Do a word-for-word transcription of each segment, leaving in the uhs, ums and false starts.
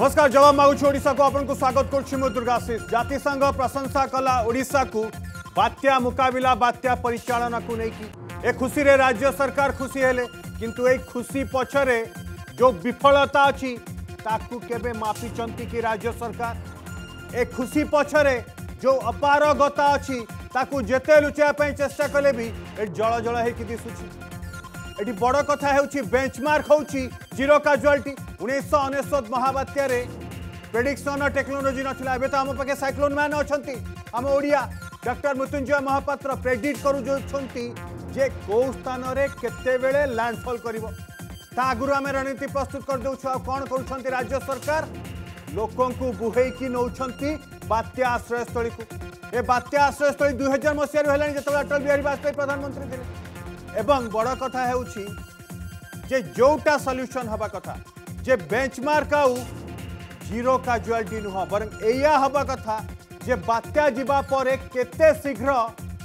नमस्कार जवाब मागुछु ओडिशा को आपन को स्वागत करछि मु दुर्गाशीष। जातिसंघ प्रशंसा कला ओडिशा को बात्या मुकाबिला बात्या परिचालन को लेकिन ए खुशी रे राज्य सरकार खुशी हेले किंतु ए खुशी पछरे जो विफलता अछि ताकू केबे मापी चंती की राज्य सरकार। ए खुशी पछरे जो अपारगता अछि ताकू जेते लुचा पई चेष्टा कले भी ए जळ जळ हे कि दिसुछि। एटी बड़ कथा हेउछि बेंचमार्क होउछि जीरो काजुआलिटी। उन्नीस अनेशत महाबात्या रे प्रेडिक्शन टेक्नोलोजी नथिला एबे तो हम पाखे साइक्लोन मैन अछंती। हम ओडिया डॉक्टर मृत्युंजय महापात्र प्रेडिक्ट करू जो छंती जे को स्थान रे केते बेले लैंडफॉल करिवो ता आगुरु हम रणनीति प्रस्तुत कर देउछु। आ कोन करूछंती राज्य सरकार लोकों को बुहेई की नौछंती बात्या आश्रय स्थली को। ए बात्या आश्रय स्थली दो हज़ार मसिया रे हेलानी जतबे अटल बिहारी वाजपेयी प्रधानमंत्री थिले। एवं बड़ कथा हेउछि जे जोटा सॉल्यूशन हबा कथा जे बेंचमार्क आउ जीरो काजुआलिटी नुह बरं एया हबा कथा जे बात्या जीवा परे केते शीघ्र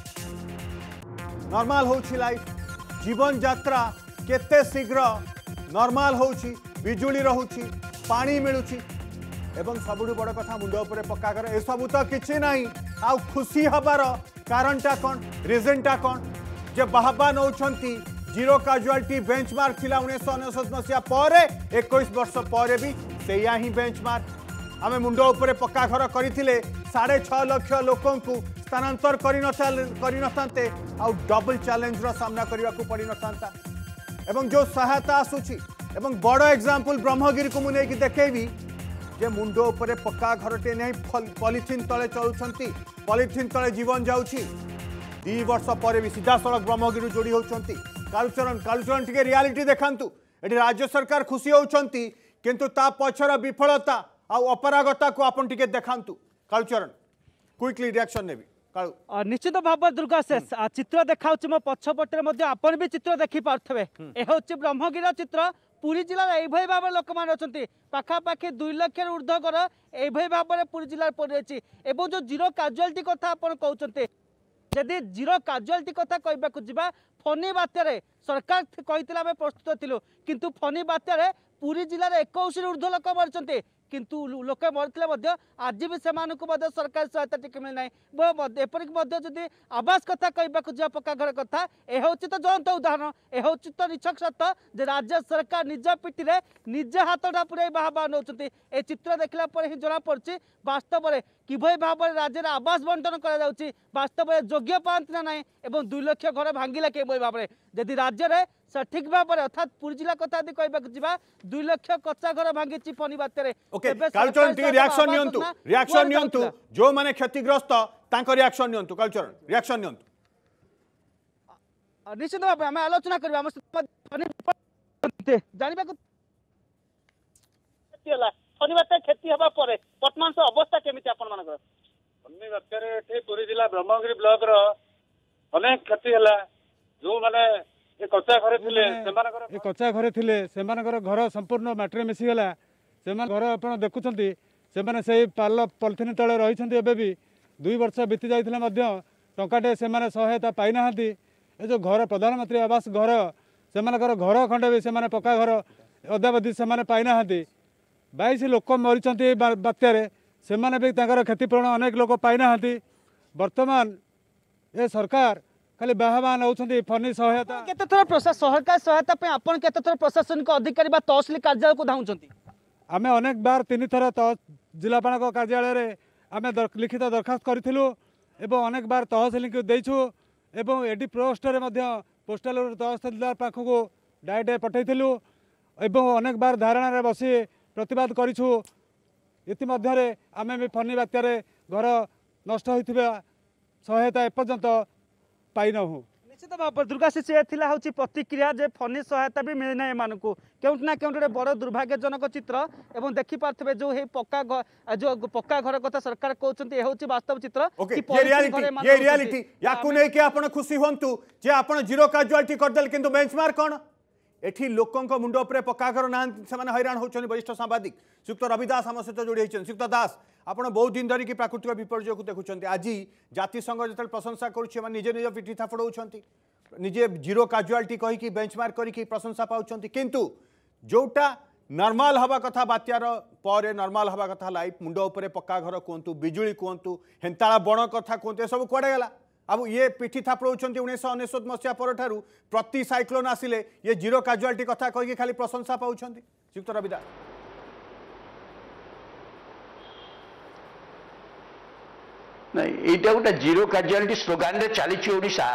नॉर्मल होउछि लाइफ जीवन यात्रा केते शीघ्र नॉर्मल होउछि बिजुली रहुछि पानी मिलुछि एवं सबुठु बड़ कथा मुंड उपरे पक्का कर ए सब तो किछि नाही। आ खुशी हबार कारणटा कोन रीजनटा कोन जे बाहबा नौछंती जीरो काजुआलिटी बेंचमार्क थिला उन्नीस अनेशत मसिया परे इक्कीस वर्ष परे भी सेया ही बेंचमार्क। आमे मुंड उपरे पक्का घर करथिले साढ़े छह लाख लोकों को स्थानांतर करि नथांते आ डबल चैलेंज रो सामना करबा को पड़ी नथांता। एवं जो सहायता आसुची एवं बड़ एग्जांपल ब्रह्मगिरी को मुने की देखेबी जे मुंड उपरे पक्का घरटे नहीं पॉलिथिन तले चलुछंती पॉलिथिन तले जीवन जाउची दी वर्ष पर भी सीधा सड़क ब्रह्मगिरी जोड़ी होती। कालुचरण कालुचरण टिके रियालिटी देखांतु एटी राज्य सरकार खुशी होउछंती किंतु ता पछर विफलता आ अपरागता को आपन टिके देखांतु। कालुचरण क्विकली रिएक्शन नेबी कालु। निश्चित भाव दुर्गा शेष चित्र देखाउछि मो पछपटे मध्ये आपन भी चित्र देखि पारथबे। ए होछि ब्रह्मगिरी चित्र पुरी जिला एभई भाव लोक मान अछंती पाखापाखि दुई लाख ऊर्ध्व कर एभई भाव पुरी जिला पड़े एवं जो जीरो काजुआलिटी कथा आपन कहउछंती जदि जीरो काजुआलिटी कथा कहबाकू जिबा फनी बात्यारे सरकार कहितला बे प्रस्तुत थिलु किंतु फनी बात्यारे पुरी जिल्ला रे इक्कीस ऊर्ध्व लोक मरचंती किंतु लोक मरथिले आज भी सेमानकु सरकार सहायता टिके मिल ना। एपरिक जदि आवास कथा कहबाकू जा पक्का घर कथा ए होछि तो जयंत उदाहरण ए होछि तो निछक सत्य जे राज्य सरकार निज पिटी रे निज हाथटा पुरे बाहबा नौचंती। ए चित्र देखला पर ही जଣା पड़छि वास्तव में किभई भाव राज्य में आवास बंटन करा जाउछि वास्तव में योग्य पांति ना नाही एवं दुई लाख घर भांगिला किभई भाव जदि राज्य में सठिक भाव अर्थात पुरी जिला कथा यदि कहबाकू जिबा दुई लाख कच्चा घर भांगिछि फनी बात्यारे। ओके कालचरण टिके रिएक्शन नियंतु रिएक्शन नियंतु जो माने क्षतिग्रस्त तांको रिएक्शन नियंतु कालचरण रिएक्शन नियंतु। निश्चित भाव आम आलोचना करबा हम जानिबाकू फनी बात्या क्षति हबा परे वर्तमान से अवस्था केमिति आपन मानकर फनी बात्या रे एठी पुरी जिला ब्रह्मगिरी ब्लॉक रो अनेक क्षति हला जो माने ए कच्चा घरे थिले सेमानकर ए कच्चा घरे थिले सेमानकर घर संपूर्ण माटी रे मिसी गेला सेमान घर आपण देखुछंती सेमाने सेही पाल पॉलिथिन तळे रहिछंती एबे भी दुई वर्ष बीती जाइथिले मध्य टंकाटे सेमाने सहायता पाइ नाहंती। ए जो घर प्रधानमंत्री आवास घर सेमानकर घर खंडे भी सेमाने पक्का घर अद्यावधि सेमाने पाइ नाहंती। बाईस लोक मरीचंती बात्यारे सेमाने भी तांकर क्षतिपूरण अनेक लोक पाइ नाहंती। वर्तमान ए सरकार खाली बाहबा नौछंती फनी सहायता केते थोर प्रशासन सरकार सहायता पे आपन केते थोर प्रशासनिक अधिकारी बा तहसील कार्यालय को धाउछंती। आमे अनेक बार तीन थर जिलापाल कार्यालय रे आमे लिखित दरखास्त करिथिलु एवं अनेक बार तहसील को देइछु एवं एडी पोस्ट रे मध्य पोस्टल तहसीलदार पाखको डायरेक्ट पठैथिलु एवं अनेक बार धारणा रे बसी प्रतिवाद करिछु। इति मध्य रे आमे भी फनी बात्यारे घर नष्ट होइथिबा सहायता एपर्यंत पाई न हो। निश्चित भाव दुर्गा शेष थिला होची प्रतिक्रिया जे फनी सहायता भी मिले ना एमानकू केउट ना केउट रे बड़ दुर्भाग्यजनक चित्र एवं देखि पारथबे जो हे पक्का घर जो पक्का घर कथा सरकार कहउचंती ए होची वास्तव चित्र ओके ये रियलिटी ये रियलिटी याकू नै के आपण खुशी होंतु जे आपण जीरो काजुआलिटी कर देल किंतु बेंचमार्क कोन एठी लोकों मुंड उपरे पक्का घर ना से हैरान होचनी। वरिष्ठ सांबादिक श्रीयुक्त रविदास आम सहित जोड़ी होती श्रीयुक्त दास आपण बहुत दिन धरिकी प्राकृतिक विपर्यय को देखुं आज जातिसंघ जो प्रशंसा करुचे निजे निज पिठी थापड़ाऊँ निजे जीरो काजुआलिटी कहीकि बेंचमार्क करके प्रशंसा पाँच किंतु जोटा नॉर्मल हवा कथा बात्यार पर नॉर्मल हवा कथा लाइफ मुंड उपरे पक्का घर कहतु बिजुली कहतु हेन्ताला बण कथा कहतु सब कुआडे गला अब ये पिठी थापड़ाउछन्ति उन्नीस अनेशत मसीहा पर प्रति साइक्लोन आसिले ये जीरो काजुआलिटी कथा कहीकि खाली प्रशंसा पाउछन्ति श्रीयुक्त रविदास नहीं एटा गोटे जीरो काजुआलिटी स्लोगान रे चली ओडिशा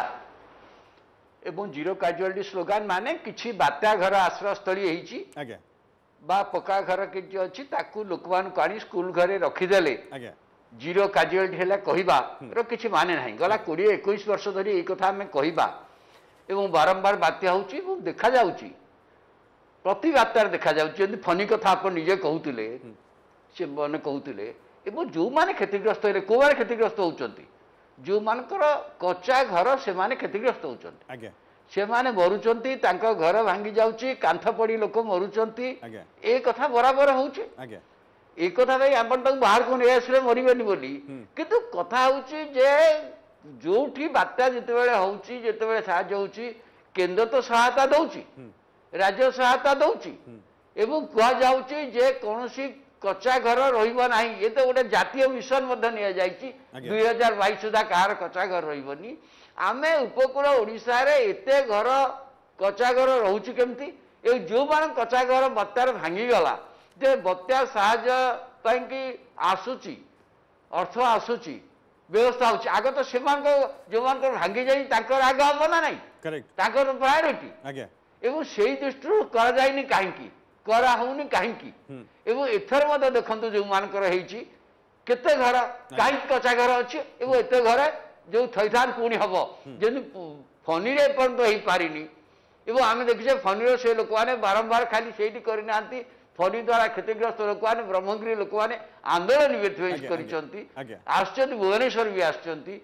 एवं जीरो काजुआलिटी स्लोगान माने किछि बात्या घर आश्रयस्थली हेछि आज्ञा बा पक्का घर किछि अछि ताकू लोकमान काणी स्कूल घरे रखिदेले आज्ञा जीरो काजुआलिटी है कहवा किसी माने ना गला कोड़े एक वर्ष धरी ये कथा आम कहवा एवं बारंबार बात्या हो देखा जाउची प्रति बात्यार देखा जाउची फनी कथा आप निजे कहते से मैंने कहते एवं जो मैंने क्षतिग्रस्त है कौ मैंने क्षतिग्रस्त होती जो मानकर कच्चा घर से माने क्षतिग्रस्त होती से माने मरुचंती तांको घर भांगी जाउची कांथ पड़ी लोक मरुचंती ए कथा बराबर होउची एक कथा भाई आप बाहर को नहीं आसले मरबेनि बोली किंतु कथा होची जे जोठी बात्या जिते बेले होची जिते बेले साहाय्य होची केंद्र तो सहायता दउची राज्य सहायता दउची एवं कुआ जाउची जे कोनोसी कच्चा घर रहिबा नाही ये तो गोटे जातीय मिशन मध्य निया जाईची दुई हजार बाईस सुधा कार कच्चा घर रहिबनी आमे उपकूल ओडिशा रे एते घर कच्चा घर रहउची केमती ए जो मान कच्चा घर बत्तार भांगी गला जे बत्या साहाय्य आसूची अर्थ आसूची व्यवस्था होची आगे तो से जो भांगी जाई ताकर आग हम ना नहीं ताकर प्रायोरिटी आज्ञा एवं से दृष्टि करा जाइनी काहेकि करा होनी काहेकि एवं एथर मत देखंतु जो मानकर हेची केते घर काहे कच्चा घर अछि एवं एते घर जो थैथान पुणी हबो जेनि फनी रे पण तो हे पारिनी एवं आमे देखिसे फनी रो से लोक माने बारंबार खाली सेठी करि नांती फनी द्वारा क्षतिग्रस्त लोक मैंने ब्रह्मगिरी लोक मैंने आंदोलन कर भुवनेश्वर भी आसचंती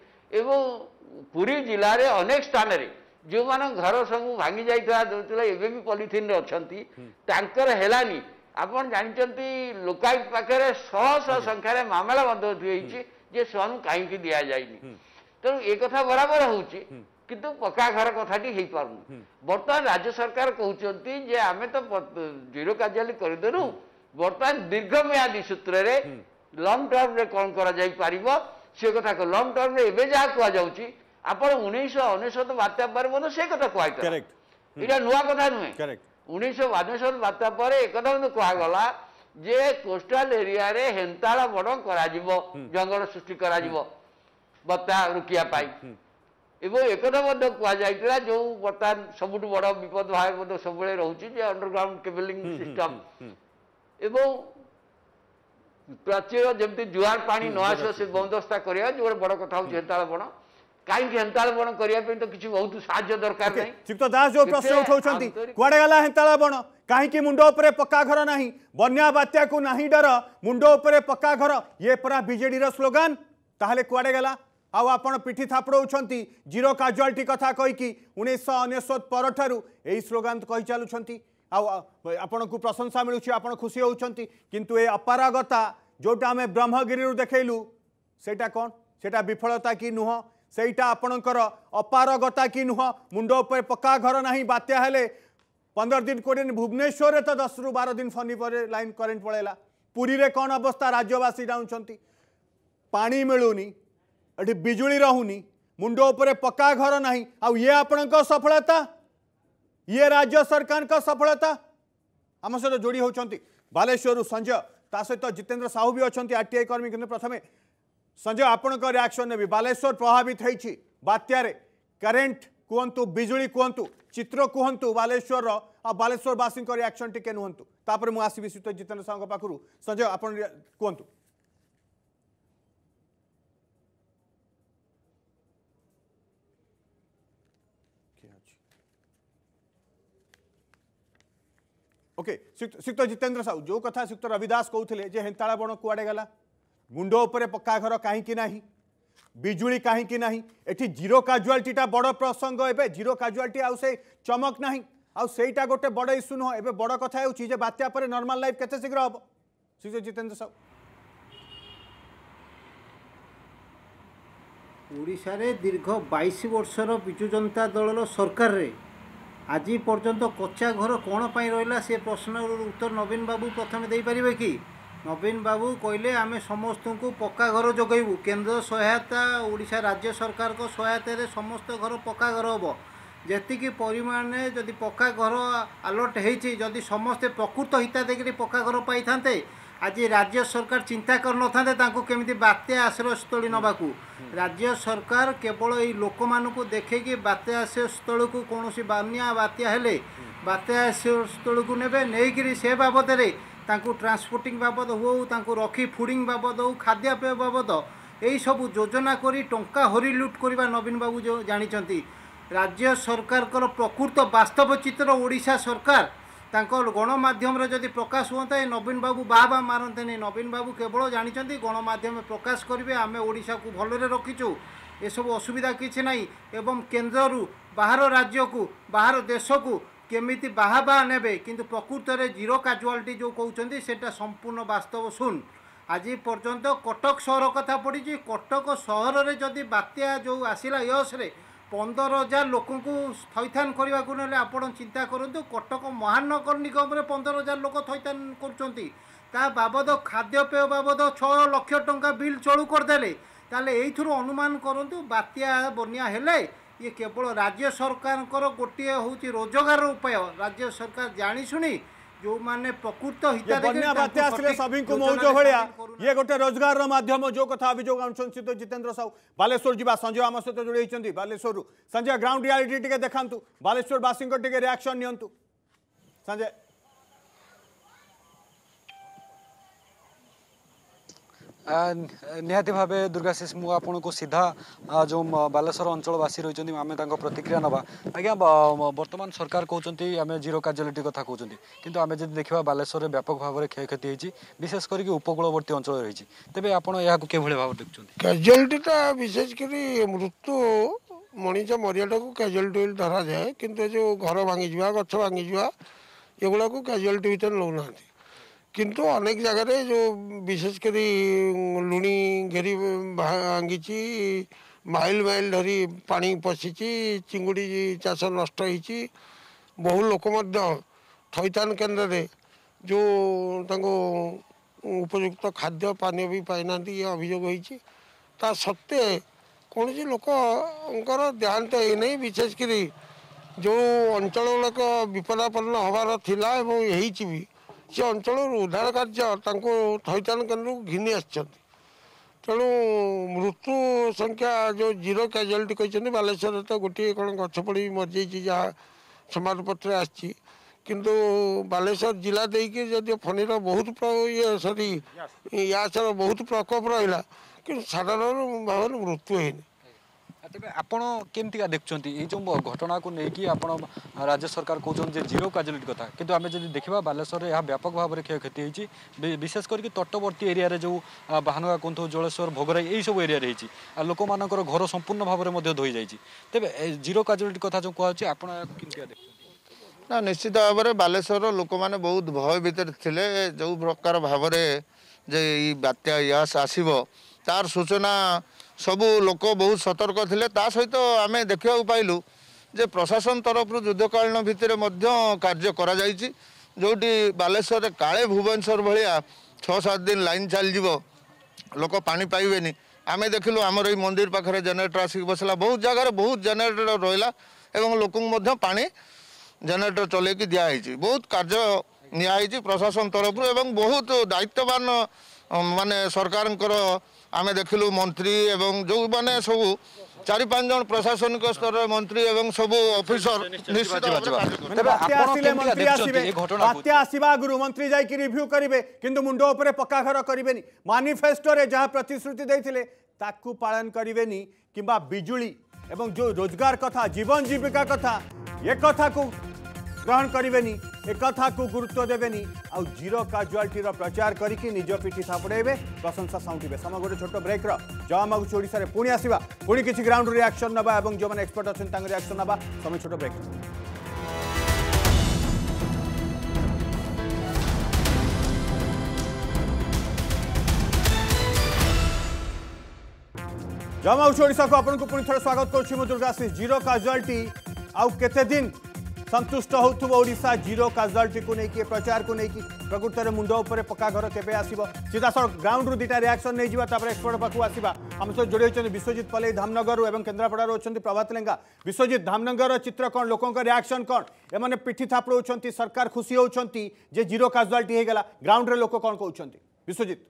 पुरी जिले में अनेक स्थान रे जो मान घर सब भांगी जाइए एवं पॉलिथिन अच्छा हेलानी आपन जानते लोकायुक्त पाखे शह शह संख्यार मामला होती जे सन कहीं दि जाइनी तेणु ये कथा बराबर होची किंतु पक्का घर कथाटी हो पार बर्तमान राज्य सरकार कहते जे आमे तो जीरो काजुआलिटी करदेलु बर्तमान दीर्घम्यादी सूत्र रे लंग टर्म रे कौन करा जाई पारिबो से कथा को लंग टर्म रे एबे जा कुआ जाउची आपण उन्नीस अनेशत बात्या पर मनो से कथा कुआ करेक्ट इरा नुवा कथा नुहे करेक्ट उन्नीस अनेशत बात्या पर एक कथा मनो कुआ गला जे कोस्टल एरिया रे हेंताला बड़ करा जिवो जंगल सृष्टि करा जिवो बत्ता रुकिया पाई एवं एक कथा जो बर्तमान सबुठ बड़ विपद भाव सब रोचे अंडरग्राउंड केबलिंग सिस्टम एवं प्राचीर जमी जुआर पानी न आस से बंदोबस्ता करा जो बड़ कथा हूँ हेन्ताल बण कहीं हेन्ताल बण करने तो किसी बहुत साहाय्य दरकार नहीं श्रीयुक्त दास जो प्रश्न उठाउछंती कुआडे गला हेन्ताल बण कहीं मुंड उपरे पक्का घर नहीं बन्या बात्या को नहीं डर मुंड उपरे पक्का घर ये परा बीजेडी रो स्लोगान ताहले कुआडे गला आउ आपण पिठी थापड़ाउछंती जीरो काजुआलिटी कथा कहीकि उन्नीस अनेशत पर यही स्लोगान कही चलुछंती आपण को प्रशंसा मिलुछि आपण खुशी होउछंती किंतु ए अपारगता जोटा आमे ब्रह्मगिरी देखैलु सेटा कोन सेटा विफलता की नुह सेटा आपणकर अपारगता की नुह मुंड उपर पक्का घर नहीं बात्या हेले पंद्रह दिन कोड़े दिन भुवनेश्वर रे तो दस रु बारह दिन फनी पर लाइन करेंट पड़ेला पुरी रे कौन अवस्था राज्यवासी जाउछंती पानी मिलुनी एठी बिजुली रहुनी मुंड उपरे पक्का घर नहीं आउ ये आपणक सफलता ये राज्य सरकार का सफलता आम सहित जोड़ी होती बालेश्वर संजय ता सहित जितेंद्र साहू भी अच्छा आरटीआई कर्मी किंतु प्रथम संजय आपण रिएक्शन ने बालेश्वर प्रभावित होती बात्यार करेन्ट कहतु बिजुली कहतु चित्र कहतु बालेश्वर बालेश्वर वासी रिएक्शन टी नुहतु तापर मुझे आसबि सहित जितेंद्र साहू पाखु संजय आप कहतु ओके श्रीयुक्त जितेंद्र साहू जो कथा श्रीयुक्त रविदास कहते जे हेन्ताला बण कुआडे गला मुंड उपरे पक्का घर कहीं नहीं बिजुली कहीं नहीं एठी जीरो काजुआलिटीटा बड़ प्रसंग एबे जीरो काजुआलिटी आउ से चमक नहीं आउ सेटा गोटे बड़ इश्यू नुह एबे बड़ कथा होची जे बात्या पर नॉर्मल लाइफ केते शीघ्र हम श्रीयुक्त जितेंद्र साहू ओडिशा रे दीर्घ बाईस वर्षर विजु जनता दलर सरकार रे आज पर्यंत कच्चा घर कौन पाई रहा से प्रश्न उत्तर नवीन बाबू प्रथम दे पारे कि नवीन बाबू कहले आम समस्त को पक्का घर जगैबू केंद्र सहायता ओडिशा राज्य सरकार को सहायता समस्त घर पक्का घर हम जी परिमाण में जदि पक्का घर अलर्ट होती जदि समस्ते प्रकृत हिताधिकारी पक्का घर पाई था आज राज्य सरकार चिंता कर न था केमी बात्या आश्रयस्थली नवाकू राज्य सरकार केवल ये लोक मानू देखे बात्या आश्रयस्थल को कौन बन्या बात्या हेले बात्या आश्रयस्थल को नेबे नहीं से बाबद ट्रांसपोर्टिंग बाबद हो रखी फुडिंग बाबद हो खाद्यपेय बाबद यही सब योजना करी टंका हरी लुट करवा नवीन बाबू जो जानी राज्य सरकार प्रकृत वास्तव चित्र ओडिशा सरकार गणमाध्यम जदि प्रकाश होता है नवीन बाबू बाह बा मारते नहीं नवीन बाबू केवल जानते गणमाध्यम प्रकाश करेंगे आम ओडिशा को भलरे रखीचु ये सब असुविधा किसी ना एवं केन्द्र बाहर राज्य को बाहर देश को केमिति बाहा बाहा नेबे किंतु प्रकृत में जीरो काजुआलिटी जो कहते सेटा संपूर्ण वास्तव शुन आज पर्यंत कटक सहर कथा पड़ी कटक सहर में जदि बात्या जो आसला यश पंदर हजार लोक को थैथान करने को ना आप चिंता करूँ कटक महानगर निगम में पंदर हजार लोक थैथान कर बाबद खाद्यपेय बाबद छः लक्ष टंका बिल चलू करदे ताले यही अनुमान करूँ बात्या बन्या हेले ये केवल राज्य सरकार गोटे हूँ रोजगार उपाय राज्य सरकार जाशुणी जो माने प्रकृत बन्या बात्या आसले सभी को मौज भाया ये गोटे रोजगार माध्यम जो कथा अभियोग अनुशंसित जितेंद्र साहू बालेश्वर जी संजय आम सहित जोड़ी बालेश्वर संजय ग्राउंड रियालिटी टे देखा बालेश्वर बासी रिएक्शन नियंतु संजय निहाती भाव दुर्गाशीष मु आपन को सीधा जो बालेश्वर अंचलवासी रही आम प्रतिक्रिया नवा आज्ञा बर्तमान सरकार कहते आम जीरो काजुआलिटी कथा कहते किंतु आम जब देखा बालेश्वर व्यापक भाव में क्षयक्षति होती विशेष करके उपकूलवर्ती अंचल रही तेज आप भाव देखते काजुआलिटीटा विशेषकर मृत्यु मनीष मरियाटा को काजुआलिटी धरा जाए किंतु जो घर भांगी गछ भांगी एगुड़ा को काजुआलिटी भितर नौना किंतु अनेक जगह जो विशेषकर लुणी घेरी भांगी माइल माइल धरी पानी पशि चिंगुड़ी चाष नष्ट होती बहु लोक थैथान केन्द्र में जो उपयुक्त खाद्य पानी भी पाईना ये अभियोग होता सत्वे कौन लोकर देहांत होना विशेषकर जो अंचल गुड़ाक विपदापन्न हबार थिला एवं यही भी से अंचल उद्धार कार्य थैथान केन्द्र को घिनी आसु मृत्यु संख्या जो जीरो कैजुआलिटी कहते बालेश्वर तो गोटे कौन गछ पड़ी मरी जहाँ समाजपत्र आसी किंतु बालेश्वर जिला देकी जदि फनीर बहुत ये सरी यासर बहुत प्रकोप रहा कि साधारण भाव मृत्यु होनी तेज आपण केमती देखुं ये जो घटना को लेकिन आप राज्य सरकार कहते जीरो काजुआलिटी कथा किंतु आम जब देखा बालेश्वर यह व्यापक भाव में क्षयक्षति होती विशेष करके तटवर्ती एरिया जो बाहानुगा कुंथ जलेश्वर भोगराई यही सब एरिया रही लोक मान घर संपूर्ण भाव में धोई जाइए तेज जीरो काजुआलिटी कथा जो कहूँ आप ना निश्चित भाव में बालेश्वर लोक मैंने बहुत भय भितर थे जो प्रकार भाव में बात्या यास आसब तार सूचना सबू लोक बहुत सतर्क थे सहित आम देखा पाइलु जे प्रशासन तरफ युद्धकालीन भितर कार्य करा जोटी बालेश्वर काले भुवनेश्वर भाया छः सात दिन लाइन चल लोक पानी पाइबेनी आम देखिलु आमर ये मंदिर पाखे जेनेरेटर आसिक बसला बहुत जगह बहुत जेनेरेटर रहा एवं लोक पानी जेनेरेटर चलैकी दिखाई बहुत कार्य नियाई प्रशासन तरफ एवं बहुत दायित्ववान माने सरकार आमे देखिलु मंत्री एवं जो माने सब चारि पांच जन प्रशासनिक स्तर मंत्री एवं सब ऑफिसर निश्चित बात्या आसवा आगु मंत्री जाकि रिव्यू करेंगे किंतु मुंड उपर पक्का घर करेंगे मानिफेस्टो रे जहाँ प्रतिश्रुति देते ताकू पालन करेंगे किंबा बिजुली एवं जो रोजगार कथा जीवन जीविका कथा ये कथा को ग्रहण करेंगे एक कथा को गुरुत्व देवेनी आउ जीरो काजुआलिटी प्रचार करके निज पिठी थापड़े प्रशंसा साउंटे समय गोटे छोट ब्रेक जवाब मागुच ओडिशा पुणी आसवा पुणी किसी ग्राउंड रिएक्शन नवा और जो मैंने एक्सपर्ट अच्छा रिएक्शन नवा समय छोट ब्रेक जवाब मागुच ओडिशा को आपको पुणी थे स्वागत करुँच दुर्गाशीष जीरो काजुआलिटी आउ केते दिन संतुष्ट होथुबो ओडिशा जीरो काजुआलिटी को लेकिन प्रचार को लेकिन प्रकृत में मुंड उपर पक्का घर केबे आसीबो सीधा सड़क ग्राउंड रु दुटा रिएक्शन नहीं जिबा तापर एक्सपर्ट पाखु आसीबा हम सब जोड़ी होचंदी विश्वजीत पल्लई धामनगर एवं केन्द्रापड़ा होचंदी प्रभात लेंगा विश्वजीत धामनगर चित्र कौन लोकों का रिएक्शन कौन एमाने पिठी थापड़ौछंती सरकार खुशी होचंती जे जीरो काजुआलिटी हे गेला ग्राउंड रे लोक कौन कहउछंती विश्वजीत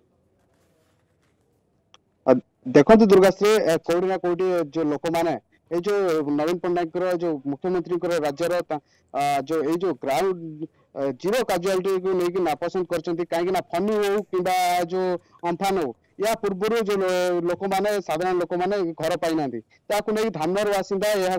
देखो दुर्गाश्री कोड़ी ना कोड़ी जो लोक मैंने ये जो नवीन पट्टनायक जो मुख्यमंत्री राज्यर जो ये जो ग्राउंड जीरो काजुआलिटी को लेकिन नापसंद कर कहीं फनी हो कि जो अम्फान हो या पूर्व जो लोक मैंने साधारण लोक मैंने घर पाई ना नहीं धामनर बासिंदा यहाँ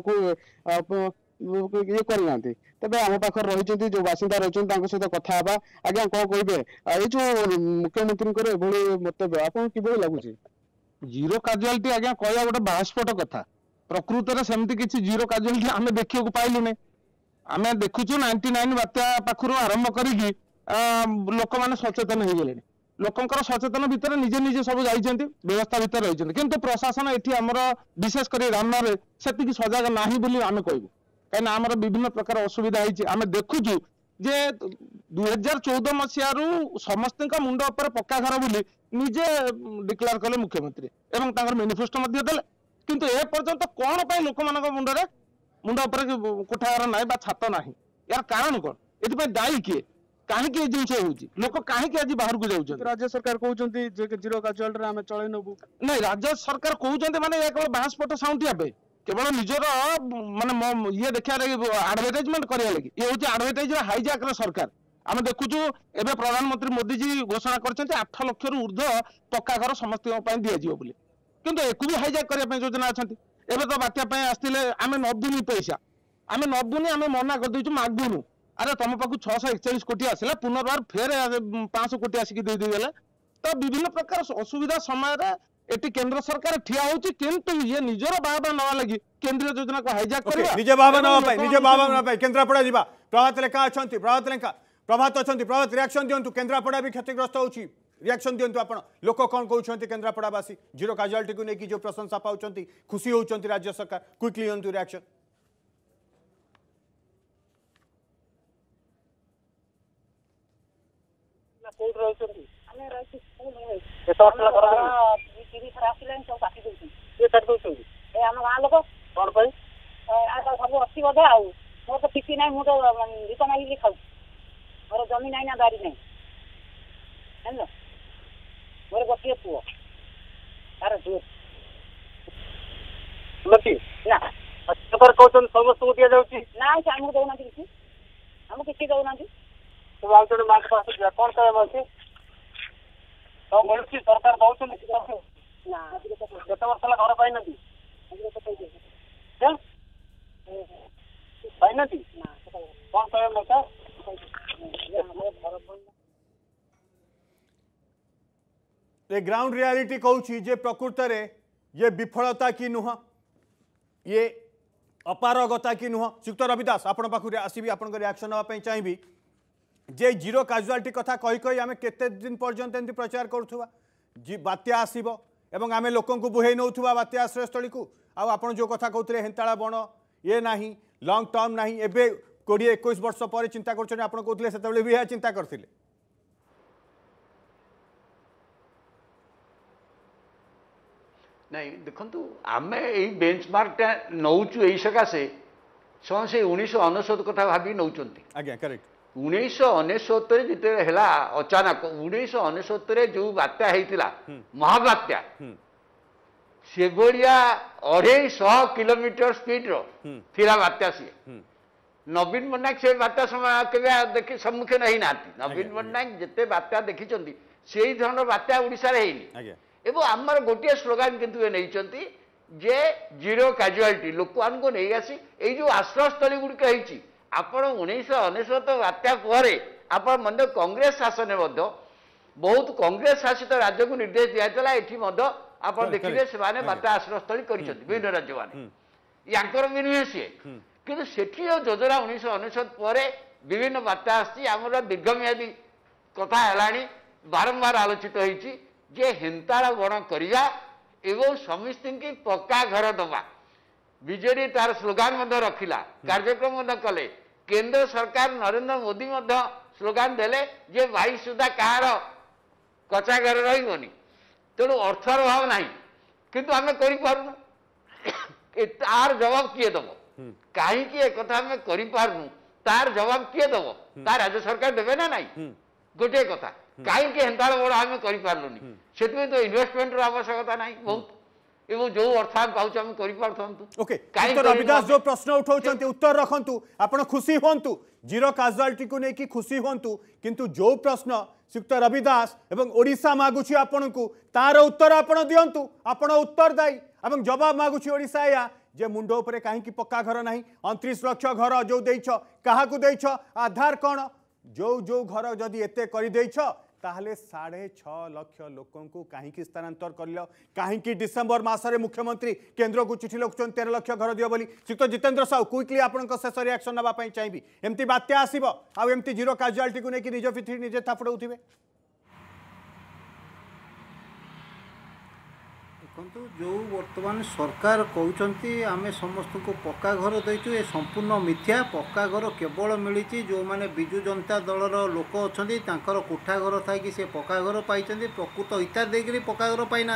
ये करना तेज आम पाखे रही जो बासिंदा रही सहित कथा आज्ञा कौन कहे ये जो मुख्यमंत्री मतव्य आपको किभली लगुच जीरो काजुआलिटी आज्ञा कहवा गोटे बास्फोट कथा प्रकृत में सेमती किसी जीरो काजुआलिटी आम देखा पाइलु नहीं आम देखुचु नाइंटी नाइन बात्या पाखर आरंभ करी लोक मैंने सचेतन हो गले लोकंर सचेतन भितर निजे निजे सब जाइछन्ति व्यवस्था भितर रही किंतु प्रशासन एठी हमर विशेष कर रामनगर से सजग नाही बोली आम कहबू कहीं आमर विभिन्न प्रकार असुविधा होती आम देखुचु जे दुई हजार चौदह मसीह समस्त मुंड उपर पक्का घर बोली निजे डिक्लेयर कले मुख्यमंत्री एवं तांकर मैनिफेस्टो देले किंतु ए पर्यंत कौन पाई लोक मान मुंडे मुंड उपर कोठाघर ना छात ना यार कारण कौन ये दायी किए कहीं जिनस हो लोक कहीं आज बाहर को जाऊँ राज्य सरकार कहते जीरो काजुआलिटी आम चल नबू नहीं राज्य सरकार कहते माने केवल बांसपट साउंटिया केवल निजर माने ये देखा आडभटाइजमेंट करा लगी ये हूँ आडभटाइज हाईजैक सरकार आम देखुचु एवं प्रधानमंत्री मोदी जी घोषणा करते आठ लक्ष रु ऊर्ध्व पक्का घर समस्त दिज्व बोली किंतु एक भी हाईजैक करने योजना अच्छा एवं तो बात्या आसते आम नबुनी पैसा आम नबुनी आम मना करदेचु मागुनु अरे तुम पाक छःश एकचाश कोटी आसला पुनर्बार फेर पाँच कोटी आसिक देदेगला तो विभिन्न प्रकार असुविधा समय एटी केंद्र सरकार ठिया होची किंतु ये निजर बाबा नवा लगी केंद्रीय योजना को हाईजैक करबा निजे बाबा नवा पाई निजे बाबा नवा पाई केन्द्रापड़ा जिबा प्रभात लेखा अछंती प्रभात लेखा प्रभात अछंती प्रभात रिएक्शन दियंतु केन्द्रापड़ा भी क्षतिग्रस्त होची रिएक्शन दियंतु आपण लोक कोन कहउछंती केन्द्रापड़ावासी जीरो काजुआलिटी को नेकी जो प्रशंसा पाउछंती खुशी होउछंती राज्य सरकार क्विकली दियंतु रिएक्शन कोड रहउछंती ଆମେ ରହିଛୁ କେତେ ବର୍ଷ ହେଲା କରା ତିରିଶ ଥର ଆସିଲାଣି ସବୁ କାଟି ଦଉଛନ୍ତି କିଏ କାଟି ଦଉଛନ୍ତି ଏ ଆମ ଗାଁ ଲୋକ କ'ଣ ପାଇଁ ଆଉ ସବୁ ଅଛି ବୋଧେ ଆଉ ମୋର ତ କିଛି ନାହିଁ ମୁଁ ତ ଭିକ ମାଗିକି ଖାଉଛି ମୋର ଜମି ନାହିଁ ନା ବାରି ନାହିଁ ଜାଣିଲ ମୋର ଗୋଟିଏ ପୁଅ ତାର ଝିଅ ନା ସରକାର କହୁଛନ୍ତି ସମସ୍ତଙ୍କୁ ଦିଆଯାଉଛି ନାଇଁ ସେ ଆମକୁ ଦଉନାହାନ୍ତି କିଛି ଆମକୁ କିଛି ଦଉନାହାନ୍ତି ସବୁ ଆଉ ଜଣେ ମାସ ପାସ ଦିଆ କ'ଣ କହିବା ଅଛି तो मिलुची सरकार दौरान केत वर्ष है घर पाई पाई कौन कहे मत ये ग्राउंड रियलिटी कहूँ जे प्रकृत रे ये विफलता की नुह ये अपारगता की नुह श्रीयुक्त रविदास आपण पाखु आसबि आपण रिएक्शन नापी चाहिए जे जीरो काजुआलिटी कथा कही कही आम केते दिन पर्यंत एमती प्रचार करुवा बात्या आसब एवं आम लोक बुहे नौथुवा बात्या आश्रयस्थली को आपड़ जो कथा कहते हेन्ताड़ा बण ये ना लंग टर्म ना एवं कोड़े एक वर्ष पर चिंता कर कहते से भी चिंता करते नहीं देखु आम यही बेंचमार्कटा नौचु यही सकाशे से उन्नीस अनशत कथा भावी नौ आज्ञा करेक्ट उन्नीस अनेशत जिते है अचानक उन्नीस अनेशत जो बात्या होता महाबात्या से भाया अढ़े शह किलोमीटर स्पीड रा बात्या सी नवीन पट्टनायक से बात्या समय के देखी सम्मुखीन होना नवीन पट्टनायक जिते बात्या देखी से धरण बात्या ओडिशा रे हेनी एवं आमर गोटे स्लोगान किंतु ये नहीं जे जीरो काजुआलिटी लोक को नहीं आसी ये जो आश्रयस्थली गुड़िक होती आपण उन्नीस अनेशत बात्या पर आपण मध्य कांग्रेस शासन बहुत कांग्रेस शासित राज्य को निर्देश दिया ये आप देखिए से बात्या आश्रयस्थली विभिन्न राज्य मैंने याकर भी नुहे सी कि सेठी योजना उन्नीस अनेशत पर विभिन्न बात्या आमर दीर्घमियादी कथा है बारंबार आलोचित होती जे हेन्ताड़ा बण करिया एवं समस्त की पक्का घर दबा बीजेडी तार स्लोगान रखिला कार्यक्रम कले केंद्र सरकार नरेंद्र मोदी मध्य स्लोगान देले जे भाई सुधा कहार कच्चा घर रही तेणु अर्थर अभाव ना किंतु आम कर तार जवाब किए दब कहीं एक आम कर तार जवाब किए दब तार राज्य सरकार देवे ना नाई गोटे कथा कहीं हेन्ता बड़ आम करूनी से तो इन्वेस्टमेंट आवश्यकता ना बहुत एवं जो अर्थ आम पाऊँ आम कर रविदास जो प्रश्न उठाउछन्ति उत्तर रखंतु आपण खुशी होंतु जीरो काजुआलिटी को लेकिन खुशी होंतु किंतु जो प्रश्न श्रीयुक्त रविदास एवं ओडिशा मागुछि आपण को तार उत्तर आपण दियंतु आपण उत्तर दाई एवं जवाब मागुछि ओडिशा या जे मुंडो उपरे काहे पक्का घर नहीं उनतीस लक्ष घर जो देइछ काहाकू देइछ आधार कौन जो जो घर जदि एते करि देइछ ताहले साढ़े छः लक्ष लोकों को कहीं स्थानांतर कर कहीं डिसेम्बर मसरे मुख्यमंत्री केंद्र को चिठी लिखुन तेरह लक्ष घर दियो बोली श्रीयुक्त जितेंद्र साहू क्विकली आपण शेष रिएक्शन नापी चाहिए एमती बात्या आसब आमती जीरो काजुआलिटी को लेकिन निज पिठी निजे थापड़े देखो जो वर्तमान सरकार कहते आम समस्त को पक्का घर देचु ये संपूर्ण मिथ्या पक्का घर केवल मिली जो मैंने विजु जनता दलर लोक अच्छा कोठा घर थी से पक्का घर पाई प्रकृत हिता देकर पक्का घर पाई ना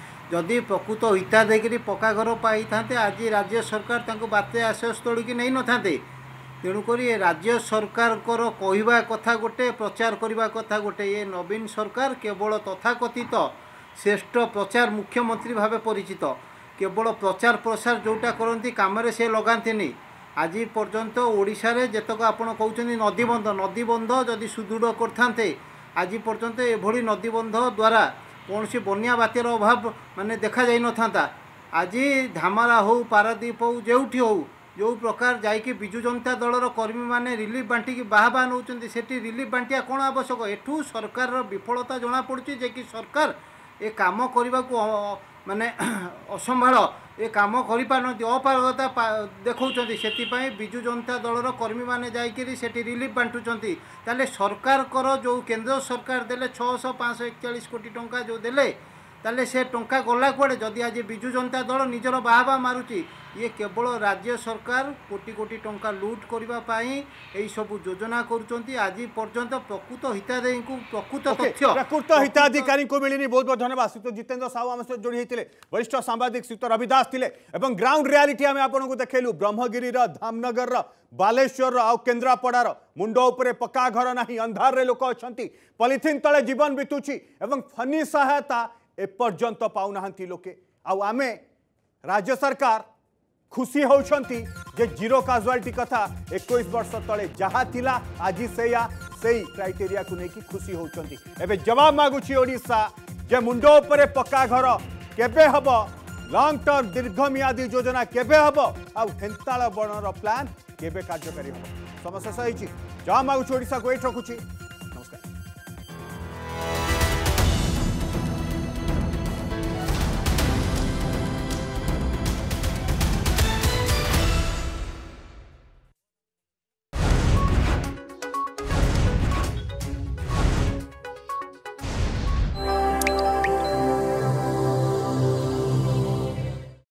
जदि प्रकृत हिता देकर पक्का घर पाई था आज राज्य सरकार बात्या आश्रयस्थल की नहीं न था तेणुक राज्य सरकार कहवा कथा गोटे प्रचार करने कथा गोटे ये नवीन सरकार केवल तथाकथित श्रेष्ठ प्रचार मुख्यमंत्री भाव परिचित केवल प्रचार प्रसार जोटा करती काम से लगाती आज पर्यंत ओडिशा रे जेतक आपण कहते नदीबंध नदीबंध जदि सुदृढ़ करते आज पर्यंत एभली नदीबंध द्वारा कौन सी बन्या बात्यार अभाव माने देखा जाई न था आज धामरा हो पारादीप हो जोठी हो जो प्रकार जाइए विजु जनता दलर कर्मी मैंने रिलीफ बांटिकी बाहा बाहा नौ रिलीफ बांटिया कौन आवश्यक एठू सरकार विफलता जना पड़ी जे कि सरकार ए काम करने को माने असंभाल ए काम कर अपारगता देखा से विजु जनता दलर कर्मी मैंने जाकि रिलीफ बांटुंट ताले सरकार कर जो केंद्र सरकार देले छःश पाँच एकचाश कोटी टंका जो देले ताले से टंका गला कुआड़े जदि आज विजु जनता दल निजर बाहा मारुची ये केवल राज्य सरकार कोटी कोटी टंका लुट करने यही सब योजना करुँच आज पर्यंत प्रकृत हिताधिकारी को प्रकृत तथ्य प्रकृत हिताधिकारी को मिलनी बहुत बहुत धन्यवाद श्रीयुक्त जितेंद्र साहू आम सहित जोड़ी होते वरिष्ठ सांबादिक श्रीयुक्त रविदास थे और ग्राउंड रियालिटी आम आपको देखलु ब्रह्मगिरी धामनगर बालेश्वर आउ केन्द्रापड़ार मुंड उपरे पक्का घर ना अंधार लोक अच्छा पॉलिथिन तले जीवन बीतुची एवं फनी सहायता एपर्यंत पाऊना लोके आमे राज्य सरकार खुशी होउछंती जे जीरो काजुआलिटी कथा इक्कीस वर्ष तले जहा थिला आज सेया सेई क्राइटेरिया को लेकिन खुशी होउछंती एबे जवाब मागुची ओडिशा जे मुंडो उपरे पक्का घर केबे हबो लॉन्ग टर्म दीर्घमियादी योजना केबे हबो आ हेंताळ बणर प्लान केबे कार्यकारी हबो समस्या सही जवाब मागुची ओडिशा को एठ रखुची।